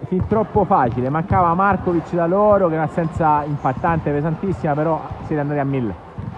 fin troppo facile. Mancava Markovic da loro, che è un'assenza impattante, pesantissima, però siete andati a 1000.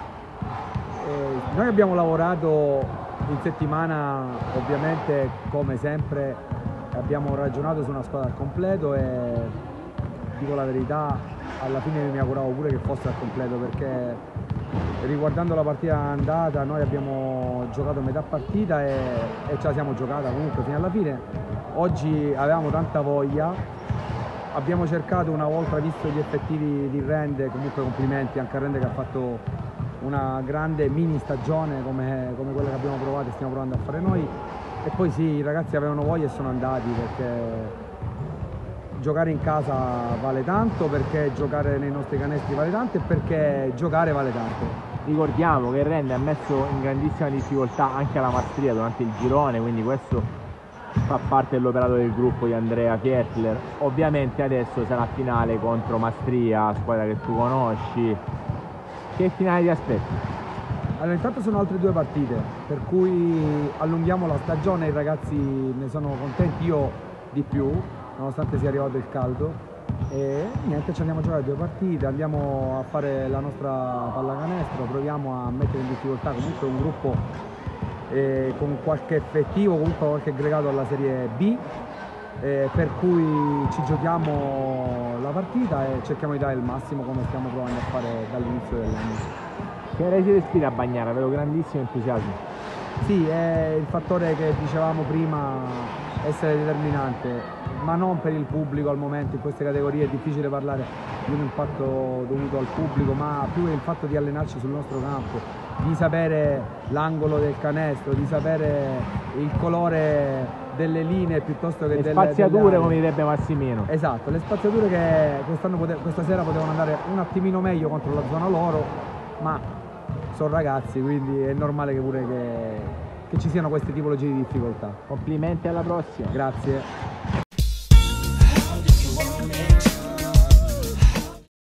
Noi abbiamo lavorato in settimana, ovviamente come sempre abbiamo ragionato su una squadra al completo e dico la verità, alla fine mi auguravo pure che fosse al completo, perché riguardando la partita andata noi abbiamo giocato metà partita e ce la siamo giocata comunque fino alla fine. Oggi avevamo tanta voglia, abbiamo cercato, una volta visto gli effettivi di Rende, comunque complimenti anche a Rende che ha fatto una grande mini stagione come quella che abbiamo provato e stiamo provando a fare noi. E poi sì, i ragazzi avevano voglia e sono andati, perché giocare in casa vale tanto, perché giocare nei nostri canestri vale tanto e perché giocare vale tanto. Ricordiamo che Rende ha messo in grandissima difficoltà anche la Mastria durante il girone, quindi questo fa parte dell'operato del gruppo di Andrea Fietler. Ovviamente adesso sarà finale contro Mastria, squadra che tu conosci. Che finale ti aspetti? Allora, intanto sono altre 2 partite, per cui allunghiamo la stagione, i ragazzi ne sono contenti, io di più, nonostante sia arrivato il caldo. E niente, ci andiamo a giocare 2 partite, andiamo a fare la nostra pallacanestro, proviamo a mettere in difficoltà comunque un gruppo con qualche effettivo, comunque qualche aggregato alla Serie B, per cui ci giochiamo la partita e cerchiamo di dare il massimo come stiamo provando a fare dall'inizio dell'anno. Che rete respira a Bagnara? Vedo grandissimo entusiasmo. Sì, è il fattore che dicevamo prima, essere determinante, ma non per il pubblico al momento. In queste categorie è difficile parlare di un impatto dovuto al pubblico, ma più è il fatto di allenarci sul nostro campo, di sapere l'angolo del canestro, di sapere il colore delle linee piuttosto che le spaziature, come direbbe Massimino. Esatto, le spaziature che questa sera potevano andare un attimino meglio contro la zona loro, ma sono ragazzi, quindi è normale che pure che ci siano queste tipologie di difficoltà. Complimenti, alla prossima. Grazie.